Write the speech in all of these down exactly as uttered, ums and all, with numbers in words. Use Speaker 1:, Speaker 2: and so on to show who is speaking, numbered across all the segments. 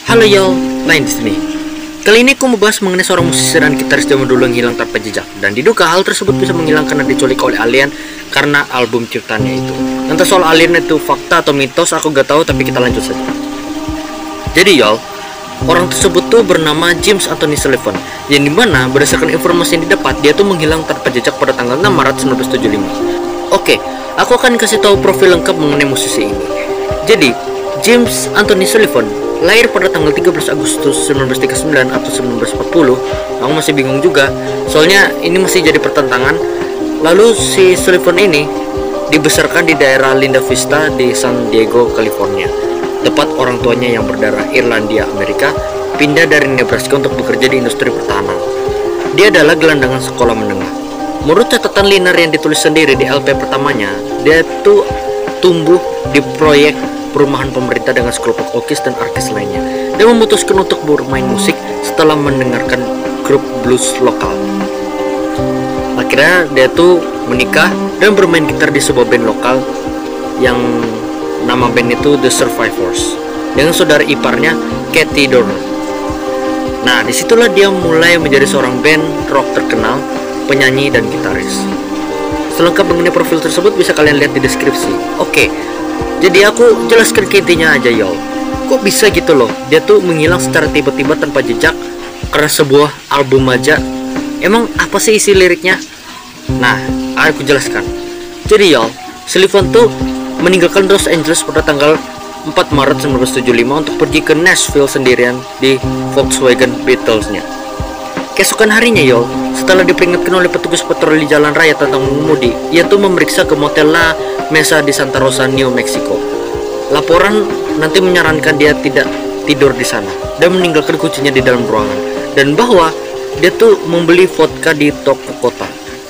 Speaker 1: Halo y'all, Lain di sini. Kali ini aku membahas mengenai seorang musisi dan gitaris zaman dulu yang hilang tanpa jejak, dan diduga hal tersebut bisa menghilang karena diculik oleh alien karena album ciptaannya itu. Entah soal alien itu fakta atau mitos, aku gak tahu, tapi kita lanjut saja. Jadi y'all, orang tersebut tuh bernama James Anthony Sullivan, yang dimana berdasarkan informasi yang didapat, dia tuh menghilang tanpa jejak pada tanggal enam Maret seribu sembilan ratus tujuh puluh lima. Oke, aku akan kasih tahu profil lengkap mengenai musisi ini. Jadi, James Anthony Sullivan lahir pada tanggal tiga belas Agustus seribu sembilan ratus tiga puluh sembilan atau seribu sembilan ratus empat puluh. Aku masih bingung juga, soalnya ini masih jadi pertentangan. Lalu si Sullivan ini dibesarkan di daerah Linda Vista di San Diego, California. Tepat orang tuanya yang berdarah Irlandia Amerika pindah dari Nebraska untuk bekerja di industri pertahanan. Dia adalah gelandangan sekolah menengah. Menurut catatan Liner yang ditulis sendiri di L P pertamanya, dia tuh tumbuh di proyek perumahan pemerintah dengan sekelompok okis dan artis lainnya, dan memutuskan untuk bermain musik setelah mendengarkan grup blues lokal. Akhirnya dia tuh menikah dan bermain gitar di sebuah band lokal yang nama band itu The Survivors dengan saudara iparnya Katie Dorner. Nah, disitulah dia mulai menjadi seorang band rock terkenal, penyanyi dan gitaris. Selengkap mengenai profil tersebut bisa kalian lihat di deskripsi. Oke, jadi aku jelaskan ke intinya aja y'all. Kok bisa gitu loh, dia tuh menghilang secara tiba-tiba tanpa jejak karena sebuah album aja. Emang apa sih isi liriknya? Nah, aku jelaskan. Jadi y'all, Sullivan tuh meninggalkan Los Angeles pada tanggal empat Maret seribu sembilan ratus tujuh puluh lima untuk pergi ke Nashville sendirian di Volkswagen Beetlesnya. Keesokan harinya y'all, setelah diperingatkan oleh petugas patroli jalan raya tentang mengemudi, ia tuh memeriksa ke Motel La Mesa di Santa Rosa, New Mexico. Laporan nanti menyarankan dia tidak tidur di sana dan meninggalkan kuncinya di dalam ruangan, dan bahwa dia tuh membeli vodka di toko kota.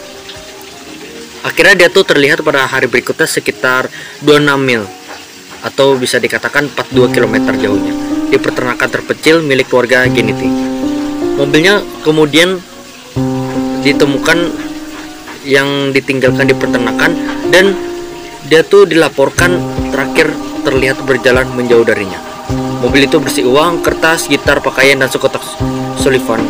Speaker 1: Akhirnya dia tuh terlihat pada hari berikutnya sekitar dua puluh enam mil atau bisa dikatakan empat puluh dua kilometer jauhnya di peternakan terpencil milik keluarga Gennity. Mobilnya kemudian ditemukan yang ditinggalkan di peternakan, dan dia tuh dilaporkan terakhir terlihat berjalan menjauh darinya. Mobil itu berisi uang, kertas, gitar, pakaian, dan sekotak Sullivan.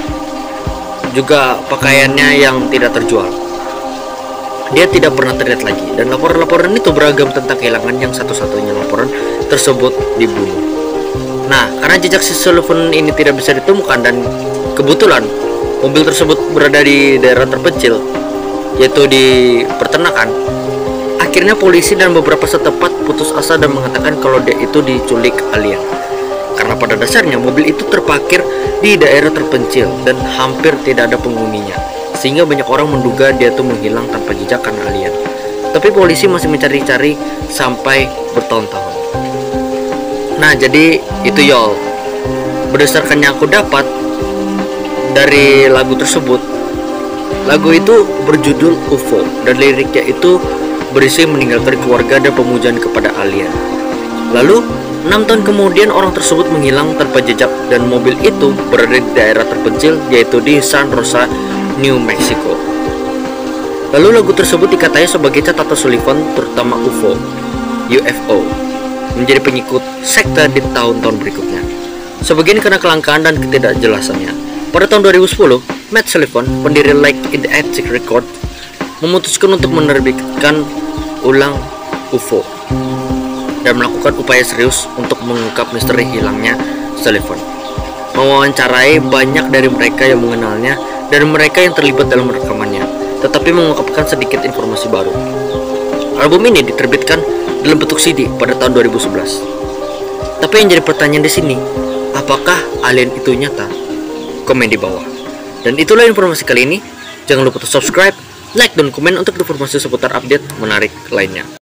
Speaker 1: Juga pakaiannya yang tidak terjual. Dia tidak pernah terlihat lagi, dan laporan-laporan itu beragam tentang kehilangan yang satu-satunya laporan tersebut dibunuh. Nah, karena jejak si Sullivan ini tidak bisa ditemukan, dan kebetulan mobil tersebut berada di daerah terpencil, yaitu di peternakan, akhirnya polisi dan beberapa setempat putus asa dan mengatakan kalau dia itu diculik alien. Karena pada dasarnya mobil itu terparkir di daerah terpencil dan hampir tidak ada penghuninya, sehingga banyak orang menduga dia itu menghilang tanpa jejak karena alien. Tapi polisi masih mencari-cari sampai bertahun-tahun. Nah, jadi itu y'all, berdasarkan yang aku dapat dari lagu tersebut. Lagu itu berjudul U F O, dan liriknya itu berisi meninggalkan keluarga dan pemujaan kepada alien. Lalu enam tahun kemudian orang tersebut menghilang tanpa jejak, dan mobil itu berada di daerah terpencil, yaitu di San Rosa, New Mexico. Lalu lagu tersebut dikatai sebagai catatan Sullivan, terutama U F O, U F O, menjadi pengikut sekte di tahun-tahun berikutnya. Sebagian karena kelangkaan dan ketidakjelasannya. Pada tahun dua ribu sepuluh, Matt Sullivan, pendiri Like in the Attic Record, memutuskan untuk menerbitkan ulang U F O dan melakukan upaya serius untuk mengungkap misteri hilangnya Sullivan. Mewawancarai banyak dari mereka yang mengenalnya dan mereka yang terlibat dalam rekamannya, tetapi mengungkapkan sedikit informasi baru. Album ini diterbitkan dalam bentuk C D pada tahun dua ribu sebelas. Tapi yang jadi pertanyaan di sini, apakah alien itu nyata? Komen di bawah. Dan itulah informasi kali ini. Jangan lupa untuk subscribe, like, dan komen untuk informasi seputar update menarik lainnya.